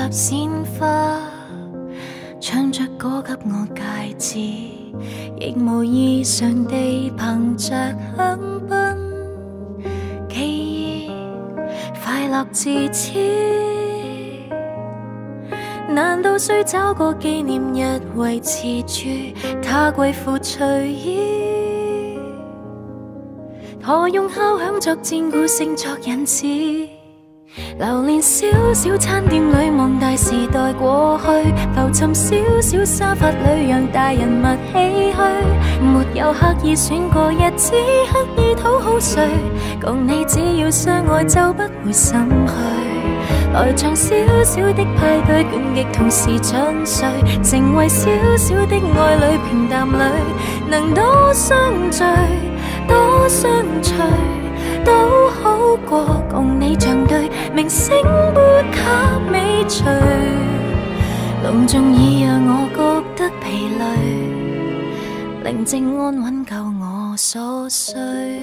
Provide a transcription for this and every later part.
鮮花，唱着歌給我戒指，亦無異常地憑着香檳，記憶快樂自此。難道需找個紀念日維持住它貴婦隨意？何用敲響作戰鼓聲作引子？流連小小餐店裏望大時代過去，浮沉小小沙發裏讓大人物唏噓。沒有刻意選過日子，刻意討好誰？共你只要相愛就不會心虛。來場小小的派對，倦極同時進睡，成為小小的愛侶，平淡裏能多相聚，多相隨，都好過共你像對明星杯給尾隨。隆重已讓我覺得疲累，寧靜安穩夠我所需。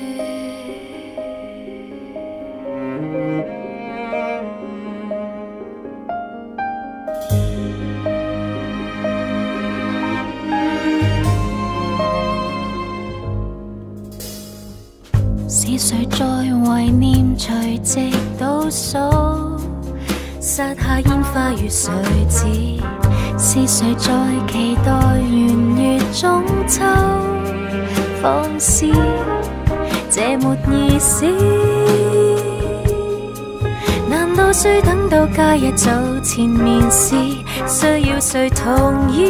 是誰在懷念除夕倒數，撒下煙花與水子？是誰在期待圓月中秋？放肆，這沒意思。難道需等到假日早前面試，需要誰同意？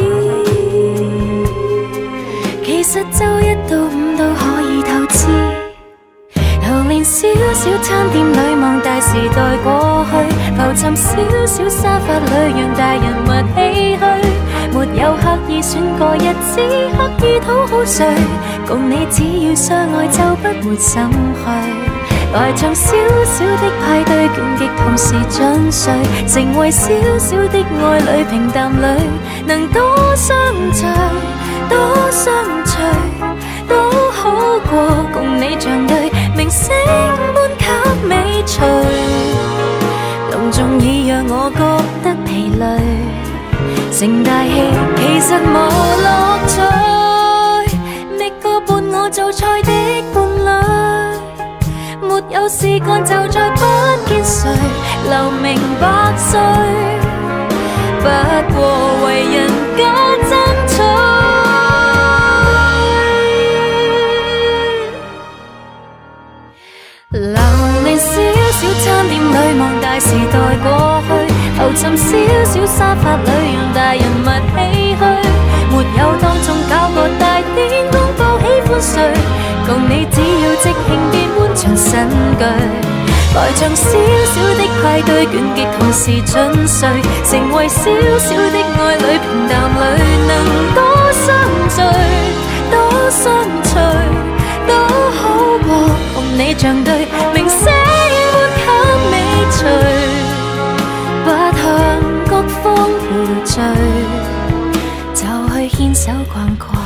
其實周1到5都可以透支。流連小小餐店裏望大時代過去，浮沉小小沙發裏讓大人物唏噓。沒有刻意選過日子，刻意討好誰？共你只要相愛就不會心虛。來場小小的派對，倦極同時進睡，成為小小的愛侶，平淡裏能多相聚，多相隨，都好過共你像對明星般給尾隨。隆重已讓我覺得疲累，成大戲其實無樂趣。覓個伴我做菜的伴侶，沒有事幹就再不見誰留名百歲。不過為人家爭取。流連小小餐店裏望大時代過去，浮沉小小沙發裏讓大人物唏噓。沒有當眾搞個大典公佈喜歡誰，共你只要即興變換場新句。來場小小的派對，倦極同時進睡，成為小小的愛侶，平淡裏能多相聚，多相隨，都好過共你像對明星般給尾隨。不向各方賠罪，就去牽手逛逛。